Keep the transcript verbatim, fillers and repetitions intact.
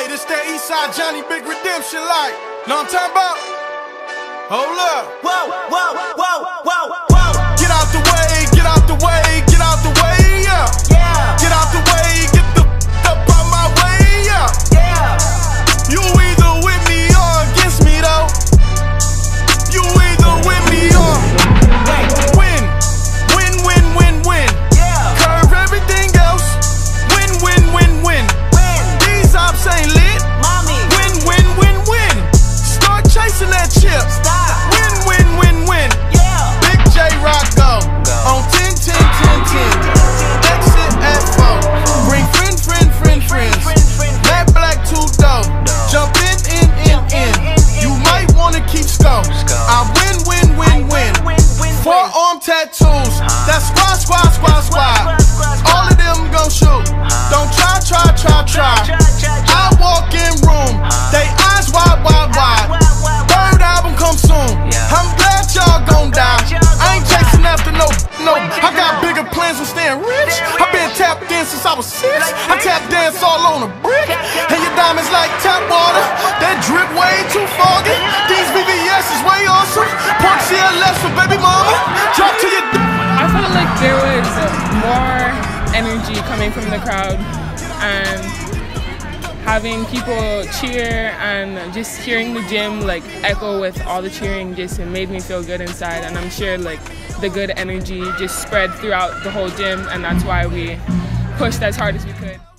Hey, this that Eastside Johnny Big Redemption like. Know what I'm talking about? Hold up. Whoa, whoa, whoa, whoa, whoa. Get out the way, get out the way, get out the way, yeah. Yeah. Get out the way, get the f up out my way, yeah. Yeah. You either with me or against me though. You either with me or win. Win, win, win, win. Yeah. Curve everything else. Win, win, win, win. Win. These ops ain't lit. Mommy. Win, win, win, win. Start chasing that chip. Stop. Win, win, win, win. Yeah. Big J Rock go. On ten, ten, ten, ten. Exit at four. Bring friend, friend, friend, friends. Black, black, two dough. Jump in, in, in, in. You might wanna keep score. I win, win, win, win. Forearm tattoos. That's squad, squad, squad, squad. All of them gon' shoot. Don't try, try, try, try. I walk in room. They eyes wide, wide, wide. Third album come soon. I'm glad y'all gon' die. I ain't chasing after no, no. I got bigger plans than staying rich. I been tapped in since I was six. I tap dance all on a brick. And your diamonds like tap water. That drip way too foggy. These V V S is way awesome. Punk C L S for baby mama. Drop to your. I felt like there was more energy coming from the crowd, and having people cheer and just hearing the gym like echo with all the cheering just made me feel good inside. And I'm sure like the good energy just spread throughout the whole gym, and that's why we pushed as hard as we could.